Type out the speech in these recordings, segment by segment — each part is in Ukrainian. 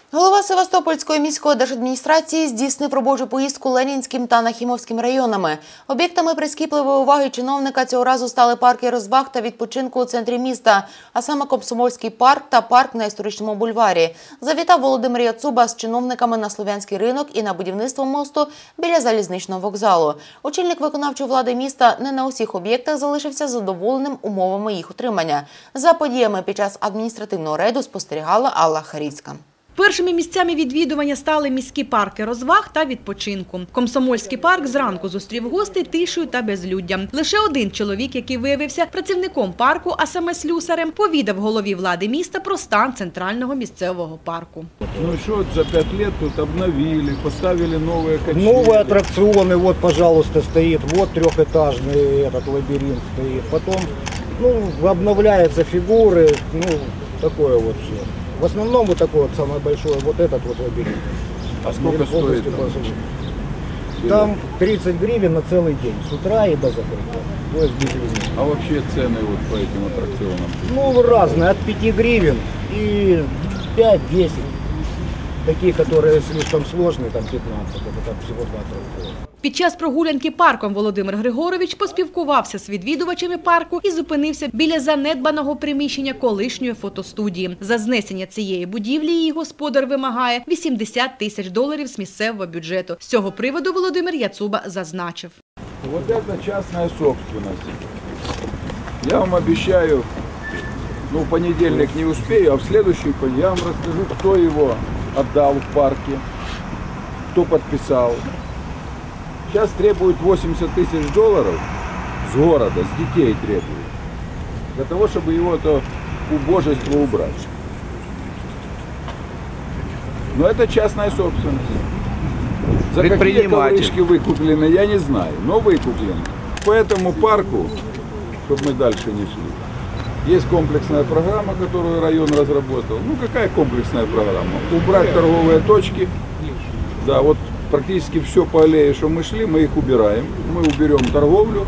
Голова Севастопольської міської держадміністрації здійснив робочу поїздку Ленінським та Нахімовським районами. Об'єктами прискіпливої уваги чиновника цього разу стали парки розваг та відпочинку у центрі міста, а саме Комсомольський парк та парк на Історичному бульварі. Завітав Володимир Яцуба з чиновниками на Слов'янський ринок і на будівництво мосту біля залізничного вокзалу. Очільник виконавчої влади міста не на усіх об'єктах залишився задоволеним умовами їх утримання. За подіями під час адміністративного рейду спостерігала Алла Харіцька. Першими місцями відвідування стали міські парки розваг та відпочинку. Комсомольський парк зранку зустрів гостей тишею та безлюддям. Лише один чоловік, який виявився працівником парку, а саме слюсарем, повідав голові влади міста про стан центрального місцевого парку. Ну что, за 5 лет тут обновили, поставили новые качели. Новые аттракционы, вот, пожалуйста, стоит, вот трехэтажный этот лабиринт стоит. Потом, обновляются фигуры, такое вот все. В основном вот такой вот самый большой, вот этот вот лабиринт. А сколько стоит? Там 30 гривен на целый день, с утра и до закрытия. То есть без лимита. А вообще цены вот по этим аттракционам? Разные, от 5 гривен и 5-10. Такие, которые слишком сложные, там 15, это там всего 2 аттракциона. Під час прогулянки парком Володимир Григорович поспілкувався з відвідувачами парку і зупинився біля занедбаного приміщення колишньої фотостудії. За знесення цієї будівлі її господар вимагає $80 тисяч з місцевого бюджету. З цього приводу Володимир Яцуба зазначив. Вот это частная собственность. Я вам обещаю, в понедельник не успею, а в следующий понедельник я вам расскажу, кто его отдал в парке, кто подписал. Сейчас требуют $80 тысяч с города, с детей требуют, для того, чтобы его это убожество убрать. Но это частная собственность. За какие ковришки выкуплены, я не знаю, но выкуплены. По этому парку, чтобы мы дальше не шли, есть комплексная программа, которую район разработал. Какая комплексная программа? Убрать торговые точки, да, вот. Практически все по аллее, что мы шли, мы их убираем. Мы уберем торговлю.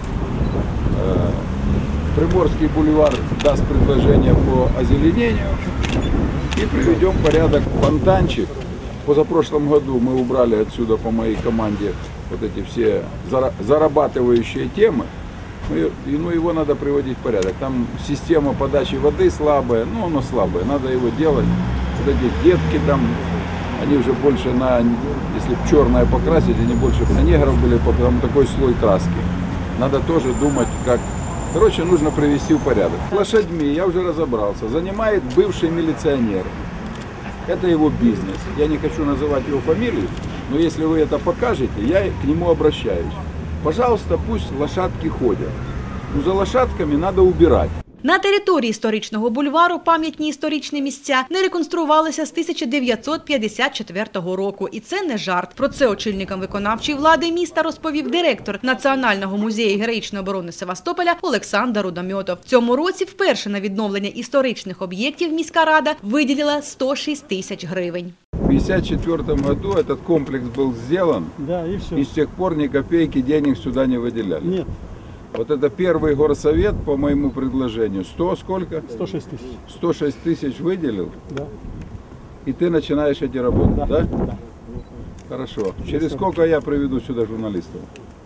Приморский бульвар даст предложение по озеленению. И приведем в порядок фонтанчик. Позапрошлом году мы убрали отсюда по моей команде вот эти все зарабатывающие темы. Его надо приводить в порядок. Там система подачи воды слабая, оно слабое, надо его делать. Вот эти детки там, они уже больше если черное покрасить, они больше на негров были, потому такой слой краски. Надо тоже думать, как... Короче, нужно привести в порядок. Лошадьми, я уже разобрался, занимает бывший милиционер. Это его бизнес. Я не хочу называть его фамилию, но если вы это покажете, я к нему обращаюсь. Пожалуйста, пусть лошадки ходят. За лошадками надо убирать. На території історичного бульвару пам'ятні історичні місця не реконструювалися з 1954 року. І це не жарт. Про це очільникам виконавчої влади міста розповів директор Національного музею героїчної оборони Севастополя Олександр Рудомьотов. В цьому році вперше на відновлення історичних об'єктів міська рада виділила 106 тисяч гривень. В 1954 году этот комплекс был сделан, да, и все. И с тех пор ни копейки денег сюда не выделяли. Нет. Вот это первый горсовет по моему предложению. 106 тысяч. 106 тысяч выделил? Да. И ты начинаешь эти работы, да? Да. Хорошо. Через сколько я приведу сюда журналистов?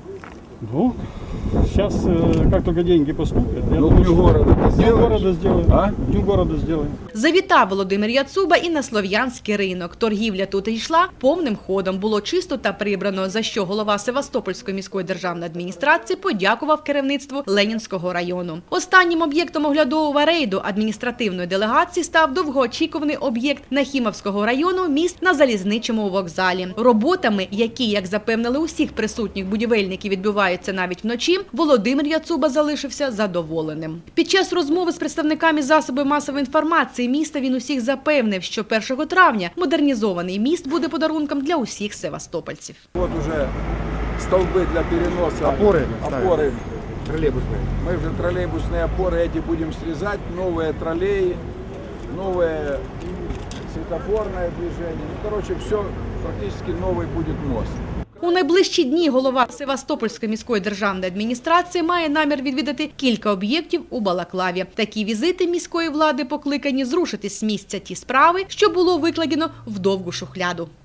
Сейчас, как только деньги поступят, Дню города сделаем. Дню города сделаем. Завітав Володимир Яцуба і на Слов'янський ринок. Торгівля тут йшла повним ходом. Було чисто та прибрано, за що голова Севастопольської міської державної адміністрації подякував керівництву Ленінського району. Останнім об'єктом оглядового рейду адміністративної делегації став довгоочікуваний об'єкт Нахімовського району – міст на залізничному вокзалі. Роботами, які, як запевнили усіх присутніх будівельників, відбуваються навіть вночі, Володимир Яцуба залишився задоволеним. Під час розмови з представниками засобів масової інформації міста він усіх запевнив, що 1 травня модернізований міст буде подарунком для усіх севастопольців. Вот уже столбы для переноса, опоры. Троллейбусные. Мы уже троллейбусные опоры эти будем срезать, новые троллеи, новое светофорное движение. Все, практически новый будет мост. У найближчі дні голова Севастопольської міської державної адміністрації має намір відвідати кілька об'єктів у Балаклаві. Такі візити міської влади покликані зрушити з місця ті справи, що було викладено в довгу шухляду.